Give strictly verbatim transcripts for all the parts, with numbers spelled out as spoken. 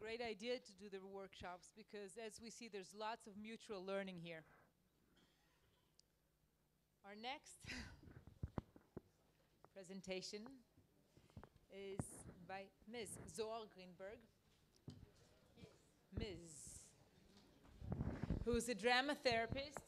great idea to do the workshops because as we see, there's lots of mutual learning here. Our next presentation is by Miz Zohar Greenberg. Miz who's a drama therapist.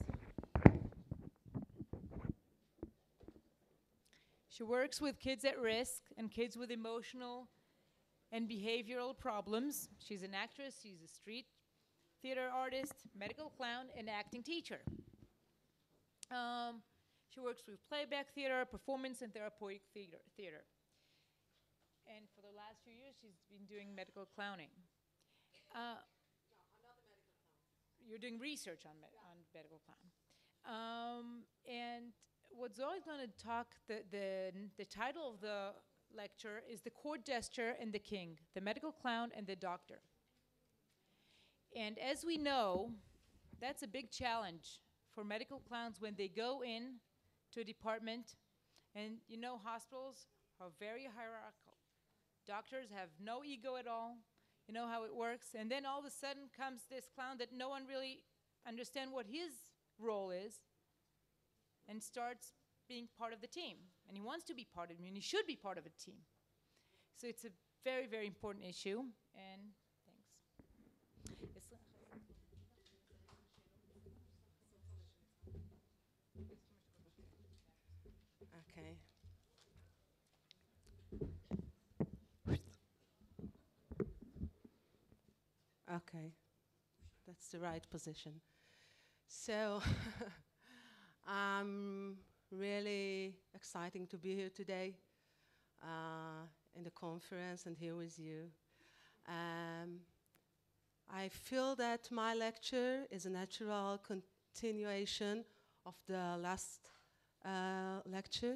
She works with kids at risk and kids with emotional and behavioral problems. She's an actress, she's a street theater artist, medical clown, and acting teacher. Um, she works with playback theater, performance, and therapeutic theater, theater. And for the last few years, she's been doing medical clowning. Uh, You're doing research on, med on medical clown. Um, and what Zoe's going to talk, the, the, the title of the lecture is The Court Jester and the King, the Medical Clown and the Doctor. And as we know, that's a big challenge for medical clowns when they go in to a department. And you know, hospitals are very hierarchical. Doctors have no ego at all. You know how it works. And then all of a sudden comes this clown that no one really understands what his role is and starts being part of the team. And he wants to be part of it, and he should be part of a team. So it's a very, very important issue. And thanks. Okay. Okay, that's the right position. So, I'm really exciting to be here today uh, in the conference and here with you. Um, I feel that my lecture is a natural continuation of the last uh, lecture.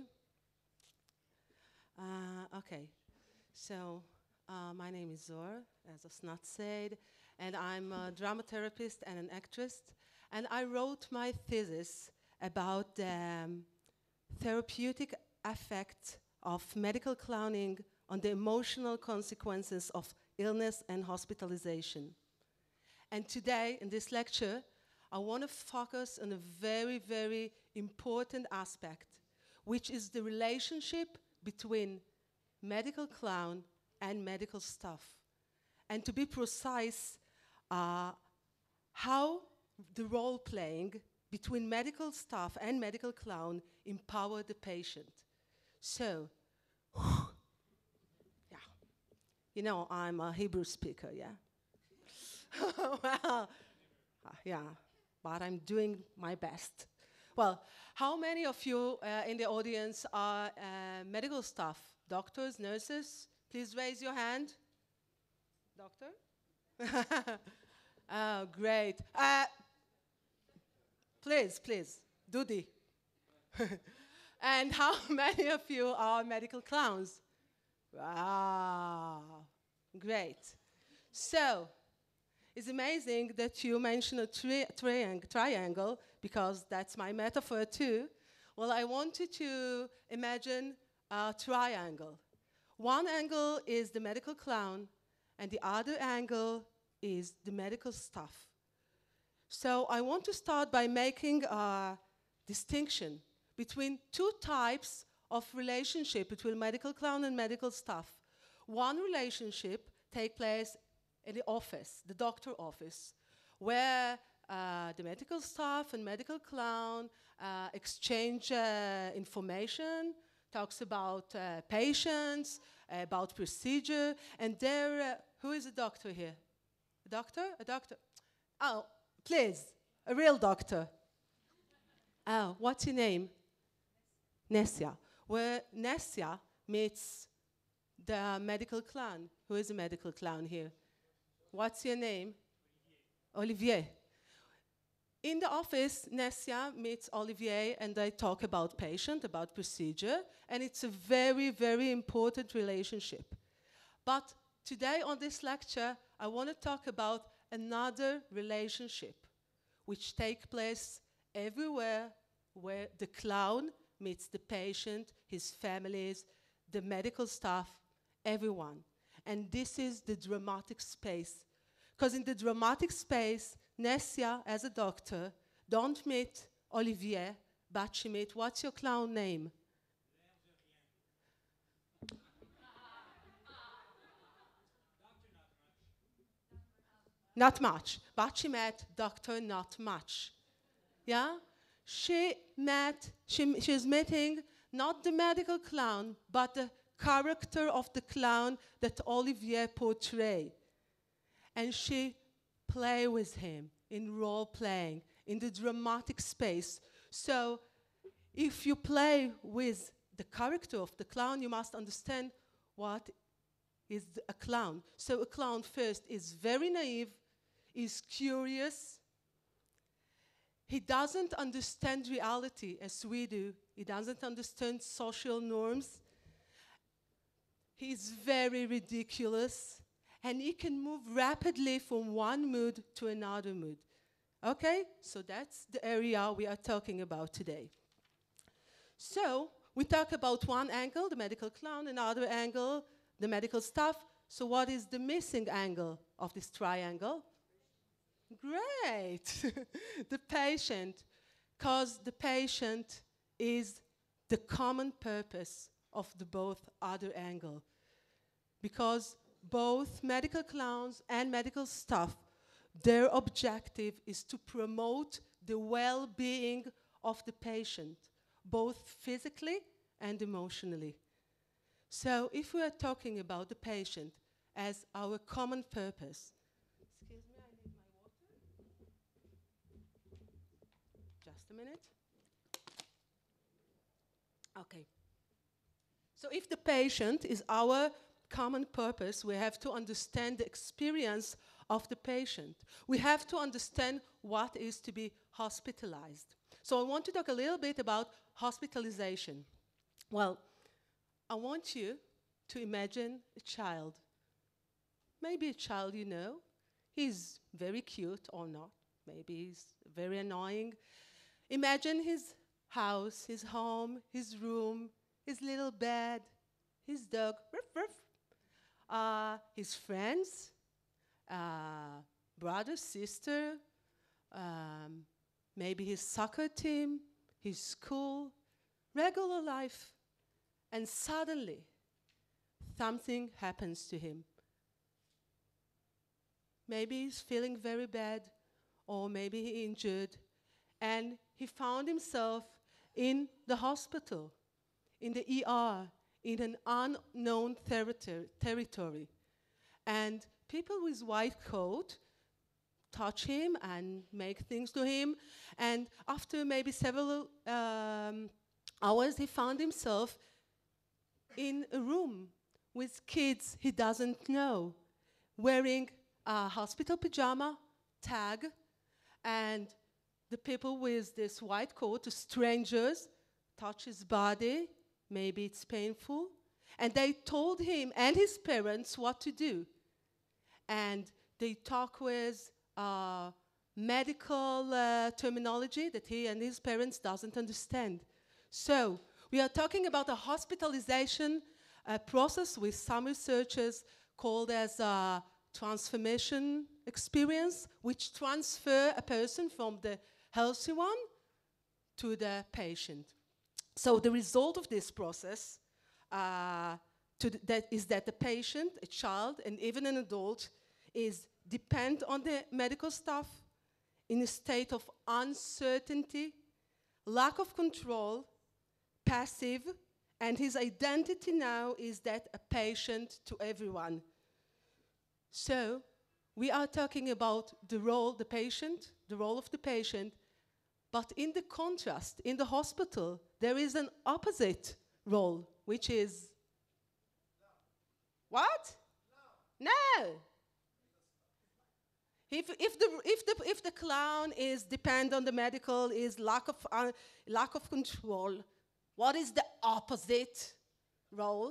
Uh, okay, so uh, my name is Zohar, as Asnat said, and I'm a drama therapist and an actress. And I wrote my thesis about the um, therapeutic effect of medical clowning on the emotional consequences of illness and hospitalization. And today, in this lecture, I want to focus on a very, very important aspect, which is the relationship between medical clown and medical staff. And to be precise, uh, how the role playing between medical staff and medical clown empower the patient. So, yeah, you know, I'm a Hebrew speaker, yeah? Well, uh, yeah, but I'm doing my best. Well, how many of you uh, in the audience are uh, medical staff? Doctors, nurses? Please raise your hand. Doctor? Oh, great. Uh, please, please, Dudi. And how many of you are medical clowns? Wow, great. So, it's amazing that you mentioned a tri triang triangle, because that's my metaphor too. Well, I want you to imagine a triangle. One angle is the medical clown, and the other angle is the medical staff. So I want to start by making a distinction between two types of relationship between medical clown and medical staff. One relationship takes place in the office, the doctor office, where uh, the medical staff and medical clown uh, exchange uh, information, talks about uh, patients, uh, about procedure, and there, uh, who is a doctor here? A doctor? A doctor? Oh, please, a real doctor. Oh, what's your name? Nessia. Where Nessia meets the medical clown. Who is a medical clown here? What's your name? Olivier. Olivier. In the office, Nessia meets Olivier, and they talk about patient, about procedure, and it's a very, very important relationship. But today on this lecture, I want to talk about another relationship, which takes place everywhere where the clown meets the patient, his families, the medical staff, everyone. And this is the dramatic space Because in the dramatic space, Nessia, as a doctor, don't meet Olivier, but she meet, what's your clown name? Not much, but she met Doctor Not Much. Yeah? She met, she, she's meeting not the medical clown, but the character of the clown that Olivier portray. And she play with him in role playing, in the dramatic space. So if you play with the character of the clown, you must understand what is a clown. So a clown first is very naive, is curious. He doesn't understand reality as we do. He doesn't understand social norms. He's very ridiculous. And he can move rapidly from one mood to another mood. Okay? So that's the area we are talking about today. So we talk about one angle, the medical clown, another angle, the medical staff. So what is the missing angle of this triangle? Great. The patient. Because the patient is the common purpose of the both other angle. Because both medical clowns and medical staff, their objective is to promote the well-being of the patient, both physically and emotionally. So if we are talking about the patient as our common purpose, excuse me, I need my water. Just a minute. Okay. So if the patient is our common purpose, we have to understand the experience of the patient. We have to understand what is to be hospitalized. So I want to talk a little bit about hospitalization. Well, I want you to imagine a child. Maybe a child you know. He's very cute or not. Maybe he's very annoying. Imagine his house, his home, his room, his little bed, his dog, ruff, ruff. Uh, his friends, uh, brother, sister, um, maybe his soccer team, his school, regular life. And suddenly, something happens to him. Maybe he's feeling very bad, or maybe he injured, and he found himself in the hospital, in the E R, in an unknown territory, territory. And people with white coat touch him and make things to him. And after maybe several um, hours, he found himself in a room with kids he doesn't know, wearing a hospital pajama, tag, and the people with this white coat, the strangers, touch his body. Maybe it's painful. And they told him and his parents what to do. And they talk with uh, medical uh, terminology that he and his parents doesn't understand. So we are talking about a hospitalization uh, process with some researchers called as a transformation experience, which transfer a person from the healthy one to the patient. So the result of this process uh, to th that is that the patient, a child, and even an adult is depend on the medical staff in a state of uncertainty, lack of control, passive, and his identity now is that a patient to everyone. So we are talking about the role, the patient, the role of the patient, but in the contrast, in the hospital, there is an opposite role, which is no. What? No. no. If, if, the, if, the, if the clown is depend on the medical, is lack of, uh, lack of control, what is the opposite role?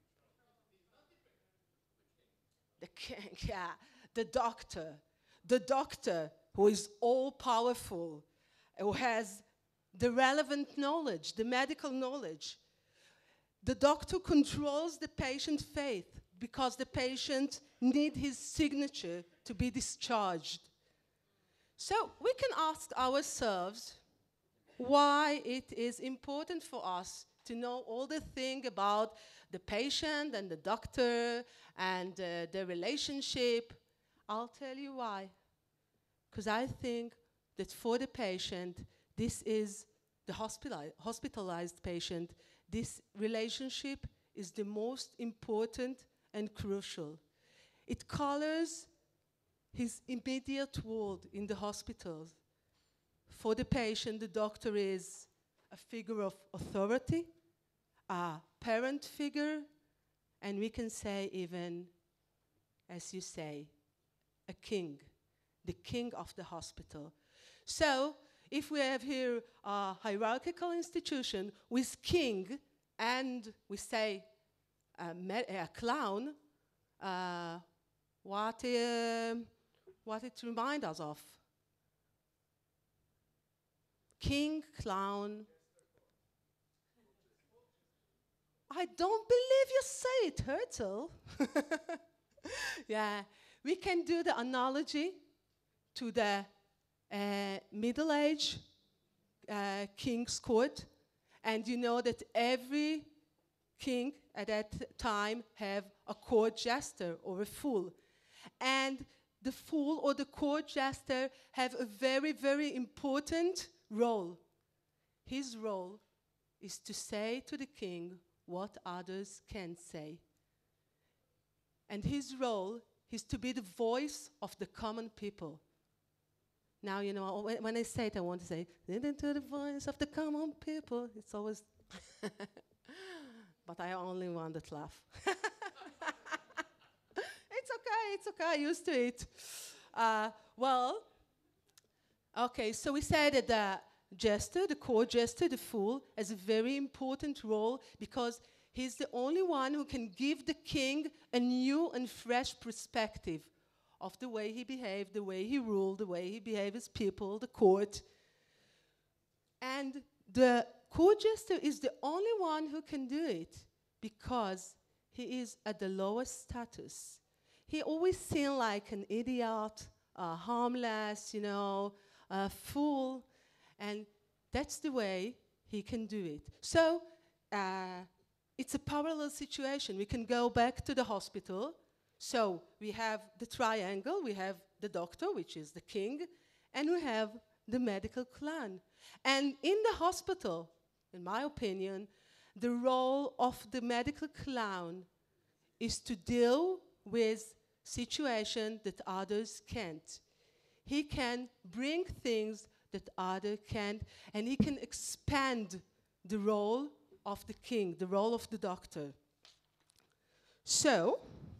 The king, yeah, the doctor. The doctor who is all-powerful, who has the relevant knowledge, the medical knowledge. The doctor controls the patient's faith because the patient need his signature to be discharged. So we can ask ourselves why it is important for us to know all the thing about the patient and the doctor and uh, the relationship. I'll tell you why. Because I think that for the patient, this is the hospitali- hospitalized patient, this relationship is the most important and crucial. It colors his immediate world in the hospitals. For the patient, the doctor is a figure of authority, a parent figure, and we can say even, as you say, a king, the king of the hospital. So, if we have here a hierarchical institution with king and we say a, me- a clown, uh, what, uh, what it reminds us of? King, clown. I don't believe you say it, Turtle. Yeah, we can do the analogy to the uh, Middle Age uh, king's court, and you know that every king at that time have a court jester or a fool, and the fool or the court jester have a very, very important role. His role is to say to the king what others can't say. And his role is to be the voice of the common people. Now, you know, when, when I say it, I want to say, listen to the voice of the common people. It's always, but I only want to laugh. It's okay, it's okay, I used to it. Uh, well, okay, so we said that the jester, the court jester, the fool, has a very important role because he's the only one who can give the king a new and fresh perspective of the way he behaved, the way he ruled, the way he behaved as people, the court. And the court jester is the only one who can do it because he is at the lowest status. He always seemed like an idiot, uh, harmless, you know, a fool, and that's the way he can do it. So uh, it's a parallel situation. We can go back to the hospital. So we have the triangle, we have the doctor, which is the king, and we have the medical clan. And in the hospital, in my opinion, the role of the medical clown is to deal with situations that others can't. He can bring things that others can't, and he can expand the role of the king, the role of the doctor. So,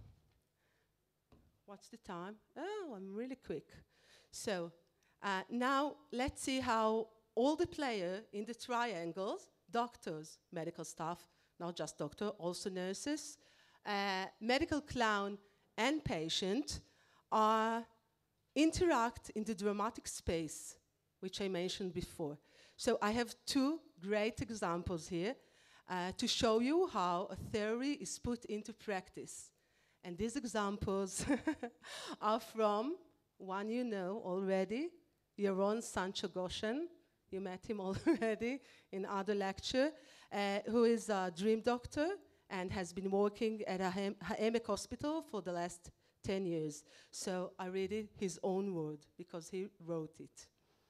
what's the time? Oh, I'm really quick. So, uh, now let's see how all the players in the triangles, doctors, medical staff, not just doctor, also nurses, uh, medical clown, and patient, are interact in the dramatic space, which I mentioned before. So I have two great examples here uh, to show you how a theory is put into practice. And these examples are from one you know already, Yaron Sancho Goshen. You met him already in other lecture, uh, who is a dream doctor and has been working at a Hem- Ha'emek hospital for the last ten years. So I read it his own word because he wrote it.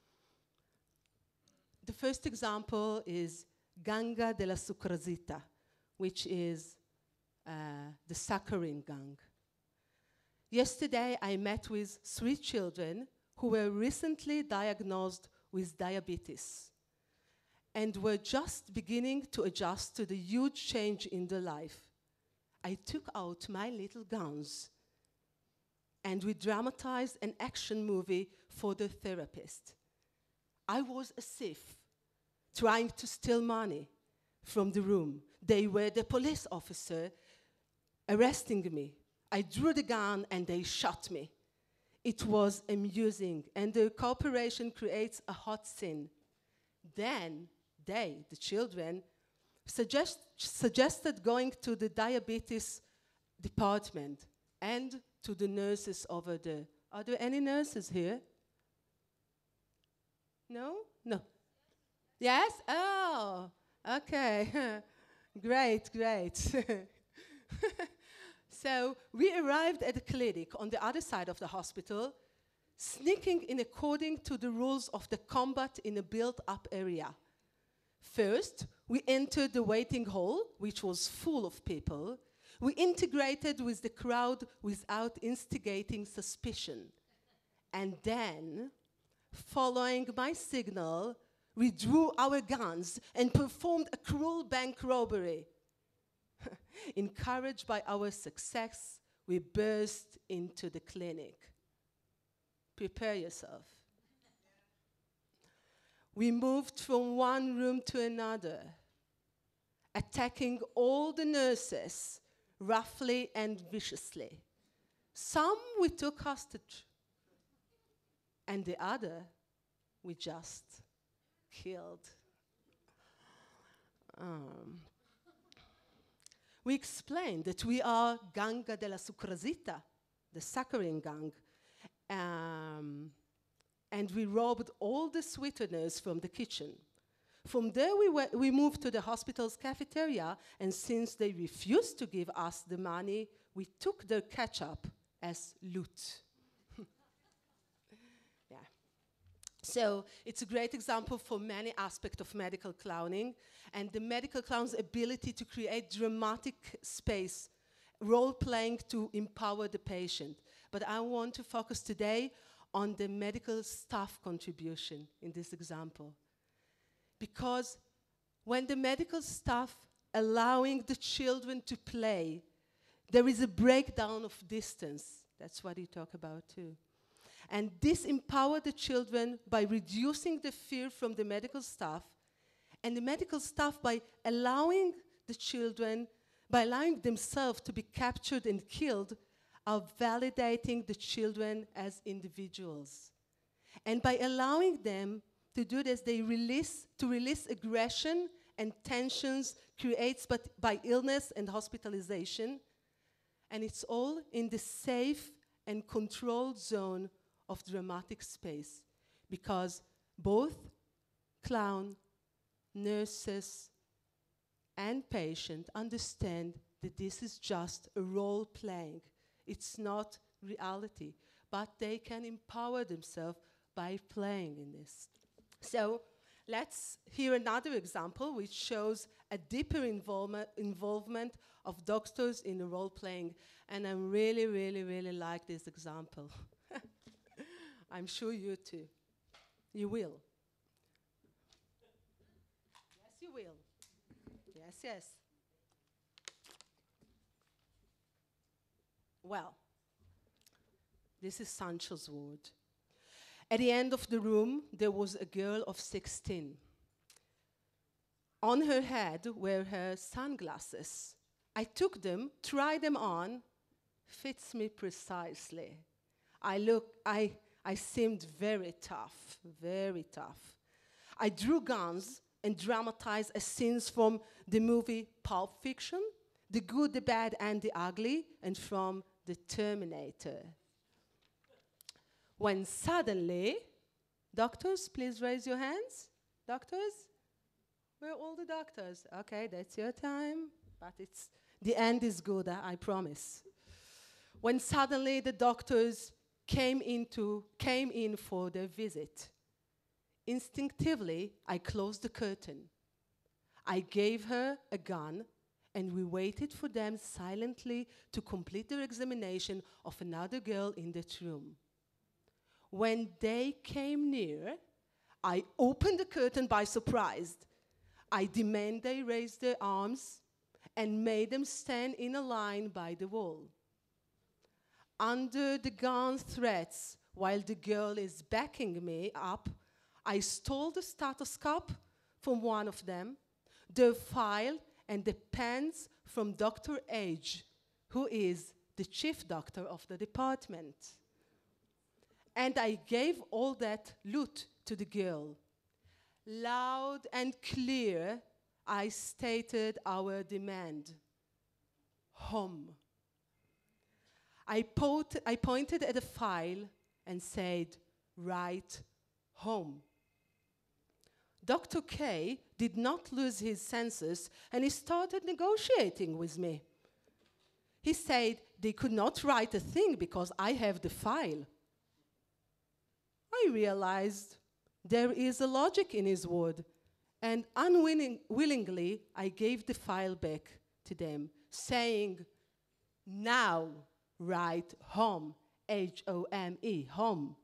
The first example is Ganga de la Sucrosita, which is uh, the saccharin gang. Yesterday, I met with three children who were recently diagnosed with diabetes and were just beginning to adjust to the huge change in their life. I took out my little guns and we dramatized an action movie for the therapist. I was a thief trying to steal money from the room. They were the police officer arresting me. I drew the gun and they shot me. It was amusing, and the cooperation creates a hot scene. Then they, the children, suggest, suggested going to the diabetes department, and to the nurses over there. Are there any nurses here? No? No. Yes? Oh, okay. Great, great. So we arrived at the clinic on the other side of the hospital, sneaking in according to the rules of the combat in a built-up area. First, we entered the waiting hall, which was full of people. We integrated with the crowd without instigating suspicion. And then, following my signal, we drew our guns and performed a cruel bank robbery. Encouraged by our success, we burst into the clinic. Prepare yourself. We moved from one room to another, attacking all the nurses roughly and viciously. Some we took hostage, and the other we just killed. Um, we explained that we are Ganga della Sucrasita, the suckering gang, um, and we robbed all the sweeteners from the kitchen. From there, we, we, we moved to the hospital's cafeteria, and since they refused to give us the money, we took their ketchup as loot. Yeah. So it's a great example for many aspects of medical clowning, and the medical clown's ability to create dramatic space, role-playing to empower the patient. But I want to focus today on the medical staff contribution in this example. Because when the medical staff allowing the children to play, there is a breakdown of distance. That's what you talk about too. And this empowered the children by reducing the fear from the medical staff, and the medical staff by allowing the children, by allowing themselves to be captured and killed, are validating the children as individuals. And by allowing them to do this, they release, to release aggression and tensions creates but by illness and hospitalization. And it's all in the safe and controlled zone of dramatic space, because both clown, nurses, and patient understand that this is just a role playing. It's not reality, but they can empower themselves by playing in this. So let's hear another example which shows a deeper involvement, involvement of doctors in the role playing. And I really, really, really like this example. I'm sure you too. You will. Yes, you will. Yes, yes. Well, this is Sancho's ward. At the end of the room, there was a girl of sixteen. On her head were her sunglasses. I took them, tried them on, fits me precisely. I look, I, I seemed very tough, very tough. I drew guns and dramatized as scenes from the movie Pulp Fiction, The Good, the Bad, and the Ugly, and from The Terminator. When suddenly, doctors, please raise your hands. Doctors? Where are all the doctors? Okay, that's your time, but it's, the end is good, I, I promise. When suddenly the doctors came, into, came in for their visit, instinctively, I closed the curtain. I gave her a gun, and we waited for them silently to complete their examination of another girl in that room. When they came near, I opened the curtain by surprise. I demand they raise their arms and made them stand in a line by the wall. Under the gun threats, while the girl is backing me up, I stole the stethoscope from one of them, the file and the pens from Doctor H, who is the chief doctor of the department. And I gave all that loot to the girl. Loud and clear, I stated our demand. Home. I, pot- I pointed at a file and said, "Write home." Doctor K did not lose his senses, and he started negotiating with me. He said they could not write a thing because I have the file. I realized there is a logic in his word, and unwillingly I gave the file back to them, saying, "Now write home, H O M E, home."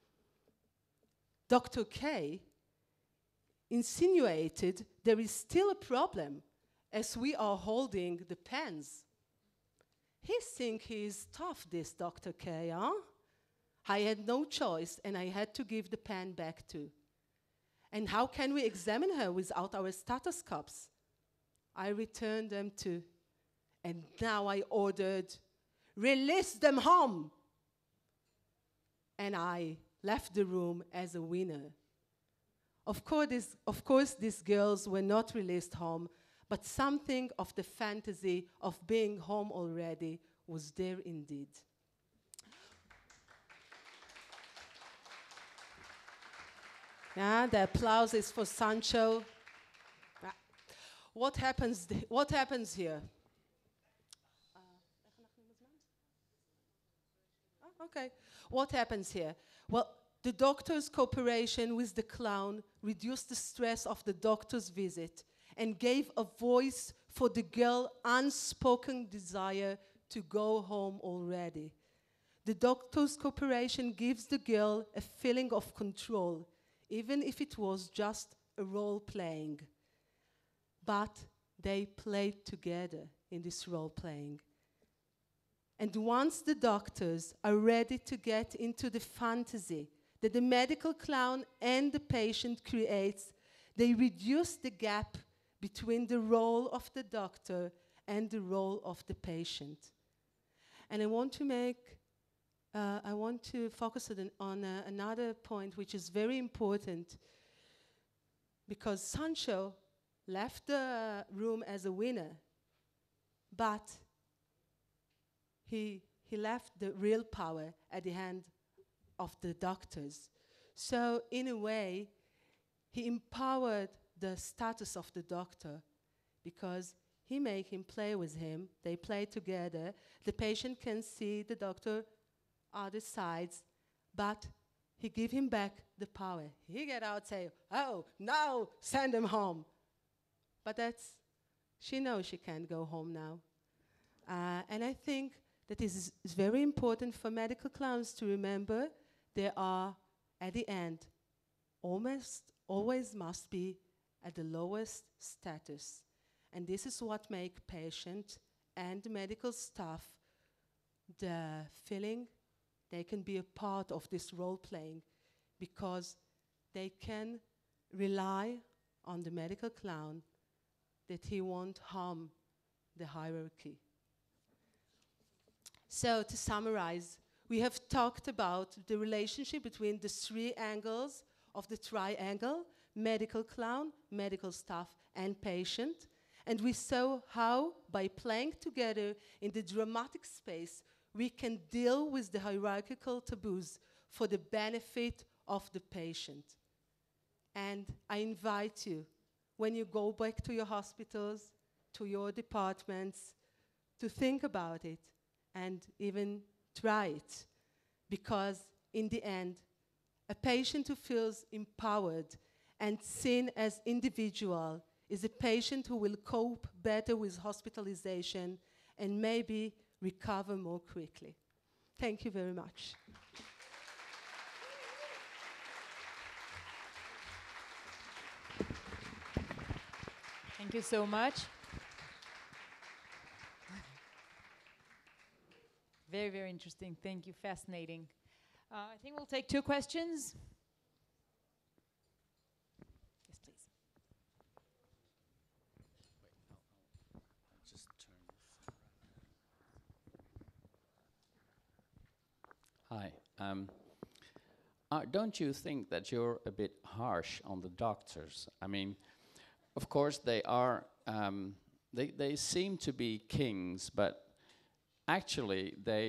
Doctor K insinuated there is still a problem as we are holding the pens. He thinks he's tough, this Doctor K, huh? I had no choice, and I had to give the pen back too. And how can we examine her without our stethoscopes? I returned them too. And now I ordered, "Release them home!" And I left the room as a winner. Of course, this, of course, these girls were not released home, but something of the fantasy of being home already was there indeed. Yeah, the applause is for Sancho. Ah. What happens, th- what happens here? Uh, oh, okay. What happens here? Well, the doctor's cooperation with the clown reduced the stress of the doctor's visit and gave a voice for the girl's unspoken desire to go home already. The doctor's cooperation gives the girl a feeling of control, even if it was just a role playing. But they played together in this role playing. And once the doctors are ready to get into the fantasy that the medical clown and the patient creates, they reduce the gap between the role of the doctor and the role of the patient. And I want to make, uh, I want to focus on, on uh, another point which is very important, because Sancho left the room as a winner, but he, he left the real power at the hand of the doctors. So in a way, he empowered the status of the doctor because he made him play with him. They play together. The patient can see the doctor other sides, but he give him back the power. He get out, say, "Oh, no, send him home." But that's, she knows she can't go home now. Uh, and I think that is, is very important for medical clowns to remember. They are, at the end, almost always must be at the lowest status. And this is what makes patient and medical staff the feeling they can be a part of this role playing, because they can rely on the medical clown that he won't harm the hierarchy. So to summarize, we have talked about the relationship between the three angles of the triangle: medical clown, medical staff, and patient. And we saw how, by playing together in the dramatic space, we can deal with the hierarchical taboos for the benefit of the patient. And I invite you, when you go back to your hospitals, to your departments, to think about it and even try it. Because in the end, a patient who feels empowered and seen as individual is a patient who will cope better with hospitalization and maybe recover more quickly. Thank you very much. Thank you so much. Very, very interesting. Thank you. Fascinating. Uh, I think we'll take two questions. Yes, please. Just turn this around. Hi. Um, uh, don't you think that you're a bit harsh on the doctors? I mean, of course they are. Um, they they seem to be kings, but actually they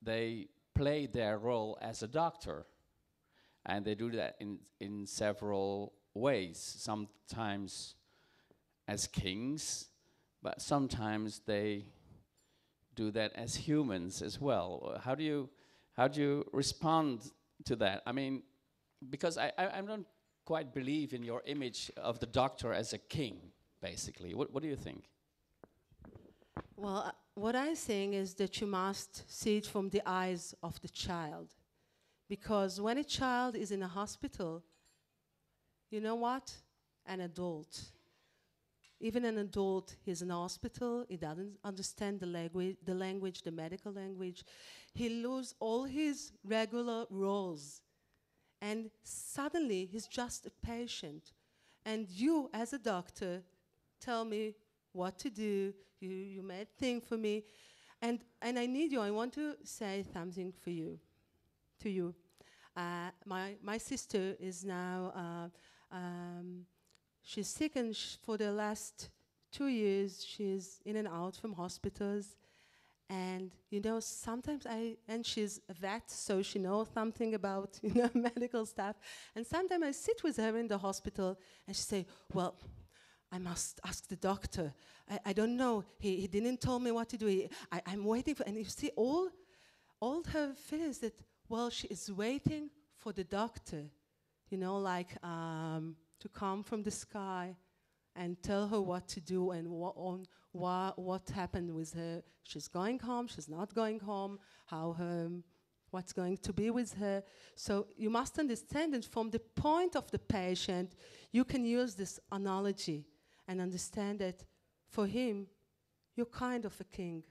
they play their role as a doctor, and they do that in in several ways. Sometimes as kings, but sometimes they do that as humans as well. How do you how do you respond to that? I mean, because I I, I don't quite believe in your image of the doctor as a king, basically. What what do you think? Well, uh, what I'm saying is that you must see it from the eyes of the child. Because when a child is in a hospital, you know what? An adult. Even an adult, he's in a hospital, he doesn't understand the language, the language, the medical language. He loses all his regular roles. And suddenly, he's just a patient. And you, as a doctor, tell me what to do. You, you made thing for me. And, and I need you. I want to say something for you, to you. Uh, my, my sister is now, uh, um, she's sick, and sh for the last two years, she's in and out from hospitals. And, you know, sometimes I, and she's a vet, so she knows something about, you know, medical stuff. And sometimes I sit with her in the hospital, and she say, well, I must ask the doctor. I, I don't know. He, he didn't tell me what to do. He, I, I'm waiting for, and you see all, all her feelings that, well, she is waiting for the doctor, you know, like um, to come from the sky and tell her what to do and wha on wha what happened with her. She's going home, she's not going home, how her, what's going to be with her. So you must understand that from the point of the patient, you can use this analogy and understand that for him, you're kind of a king.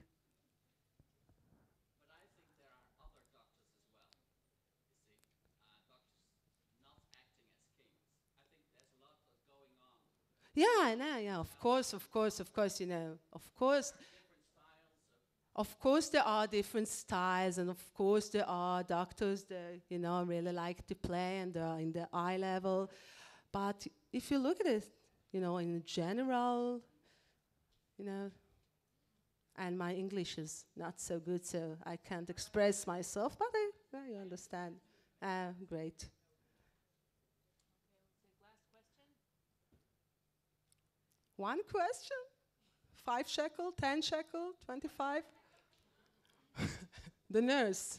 But I think there are other doctors as well. You see, uh, doctors not acting as kings. I think there's a lot that's going on. Yeah, I know, yeah, of course, of course, of course, you know, of course. Different styles of Of course, there are different styles, and of course, there are doctors that, you know, really like to play and they're in the eye level. But if you look at it, you know, in general, you know, and my English is not so good, so I can't express myself, but I, well, you understand. Uh, great. One question? Five shekel, ten shekel, twenty-five? The nurse.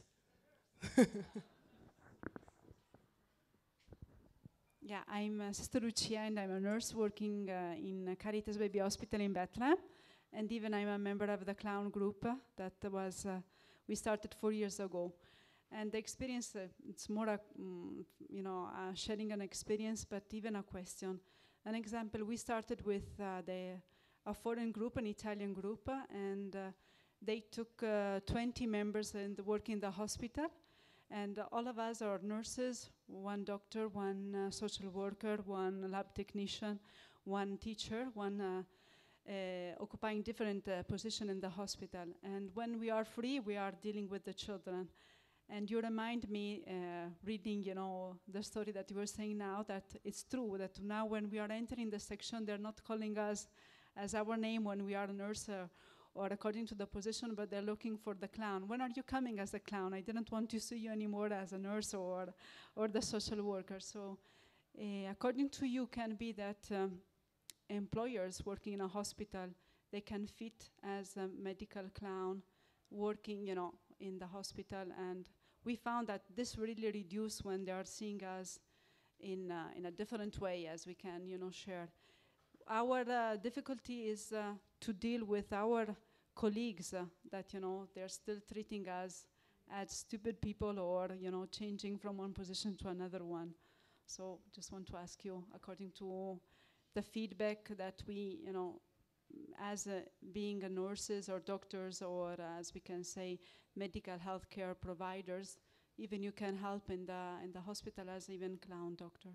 Yeah, I'm uh, Sister Lucia, and I'm a nurse working uh, in Caritas Baby Hospital in Bethlehem. And even I'm a member of the clown group uh, that was, uh, we started four years ago. And the experience, uh, it's more, a, mm, you know, uh, sharing an experience, but even a question. An example, we started with uh, the, a foreign group, an Italian group, uh, and uh, they took uh, twenty members and work in the hospital. And uh, all of us are nurses, one doctor, one uh, social worker, one lab technician, one teacher, one uh, uh, occupying different uh, position in the hospital. And when we are free, we are dealing with the children. And you remind me, uh, reading, you know, the story that you were saying now, that it's true that now when we are entering the section, they're not calling us as our name when we are a nurse uh, or according to the position, but they're looking for the clown. When are you coming as a clown? I didn't want to see you anymore as a nurse or, or the social worker. So uh, according to you, can be that um, employers working in a hospital, they can fit as a medical clown working, you know, in the hospital. And we found that this really reduced when they are seeing us in, uh, in a different way, as we can, you know, share. Our uh, difficulty is uh, to deal with our colleagues uh, that, you know, they're still treating us as stupid people or, you know, changing from one position to another one. So just want to ask you, according to the feedback that we, you know, as uh, being a nurses or doctors or uh, as we can say medical healthcare providers, even you can help in the, in the hospital as even clown doctor.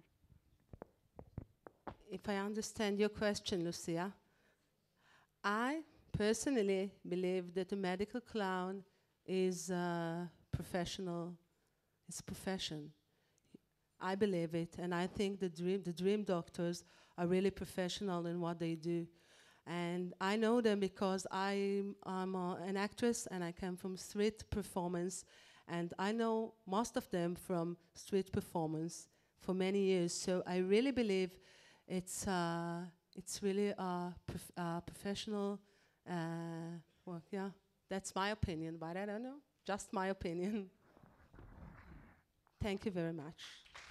If I understand your question, Lucia, I personally believe that a medical clown is a professional, it's a profession. I believe it, and I think the dream, the dream doctors are really professional in what they do. And I know them because I'm, I'm uh, an actress and I come from street performance. And I know most of them from street performance for many years. So I really believe it's, uh, it's really a prof uh, professional uh, work. Yeah, that's my opinion, but I don't know. Just my opinion. Thank you very much.